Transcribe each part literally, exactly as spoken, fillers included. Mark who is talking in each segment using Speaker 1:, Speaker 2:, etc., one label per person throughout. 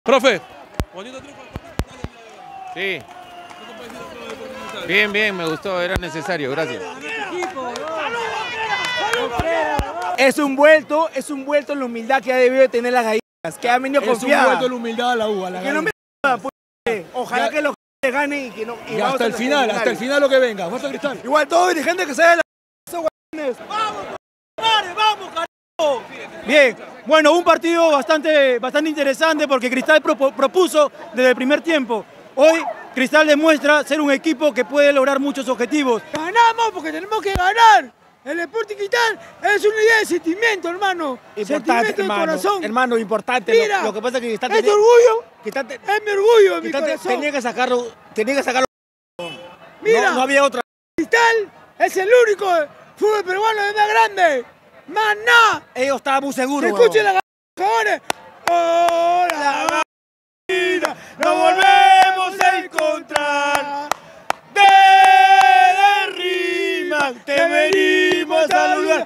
Speaker 1: Profe. Bonito triunfo.
Speaker 2: Sí. Bien, bien, me gustó, era necesario, gracias.
Speaker 3: Es un vuelto, es un vuelto en la humildad que ha debido tener las gallinas, que han venido confiadas.
Speaker 4: Es un vuelto en la humildad a la U, a la
Speaker 3: que no me pues, ojalá ya, que los ganen y que no.
Speaker 4: Y, y hasta el final, hasta el final lo que venga. Fuerza Cristal.
Speaker 3: Igual todo dirigente que se dé la. ¡Vamos, compadre! ¡Vamos, carajo! Bien, bueno, un partido bastante, bastante interesante porque Cristal propuso desde el primer tiempo. Hoy Cristal demuestra ser un equipo que puede lograr muchos objetivos.
Speaker 5: Ganamos porque tenemos que ganar. El Sporting Cristal es una idea de sentimiento, hermano.
Speaker 3: Importante,
Speaker 5: sentimiento
Speaker 3: hermano.
Speaker 5: De corazón.
Speaker 3: Hermano, importante.
Speaker 5: Mira,
Speaker 3: lo, lo que pasa es que Cristal...
Speaker 5: Es
Speaker 3: tenía,
Speaker 5: orgullo.
Speaker 3: Cristal te,
Speaker 5: es mi orgullo, en mi
Speaker 3: Cristal
Speaker 5: corazón.
Speaker 3: Tenía que sacarlo. Tenía que sacarlo.
Speaker 5: Mira,
Speaker 3: no, no había otra.
Speaker 5: Cristal es el único fútbol peruano de más grande. Más nada.
Speaker 3: Ellos estaban muy seguros.
Speaker 5: Escuchen las jugadores. ¡Oh, la vida!
Speaker 3: ¡Nos volvemos a encontrar! Te venimos a saludar.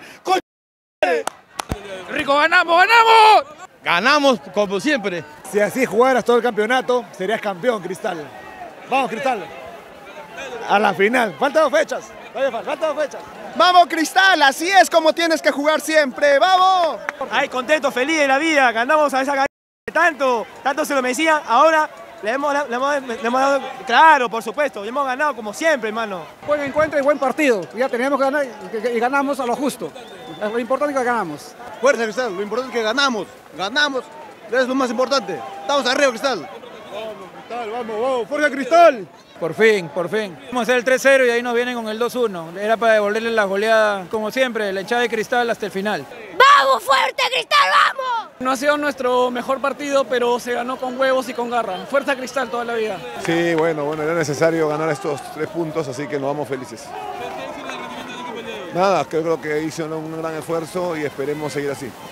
Speaker 1: Rico, ganamos, ganamos. Ganamos como siempre.
Speaker 4: Si así jugaras todo el campeonato, serías campeón, Cristal. Vamos, Cristal. A la final. Faltan dos fechas. Faltan dos fechas.
Speaker 6: Vamos, Cristal, así es como tienes que jugar siempre. ¡Vamos!
Speaker 3: Ay, contento, feliz de la vida. Ganamos a esa gallina que tanto, tanto se lo merecían. Ahora le hemos, le, hemos, le hemos dado, claro, por supuesto, y hemos ganado como siempre, hermano.
Speaker 7: Buen encuentro y buen partido. Ya teníamos que ganar y, y ganamos a lo justo. Lo importante es que ganamos.
Speaker 6: Fuerza, Cristal, lo importante es que ganamos. Ganamos, es lo más importante. Estamos arriba, Cristal.
Speaker 4: Vamos, Cristal, vamos, vamos. Fuerza, Cristal.
Speaker 7: Por fin, por fin. Vamos a hacer el tres cero y ahí nos vienen con el dos uno. Era para devolverle la goleada, como siempre, la hinchada de Cristal hasta el final.
Speaker 8: ¡Vamos, fuerte, Cristal, vamos!
Speaker 7: No ha sido nuestro mejor partido, pero se ganó con huevos y con garra. Fuerza Cristal toda la vida.
Speaker 9: Sí, bueno, bueno, era necesario ganar estos tres puntos, así que nos vamos felices. Nada, creo que hicieron un gran esfuerzo y esperemos seguir así.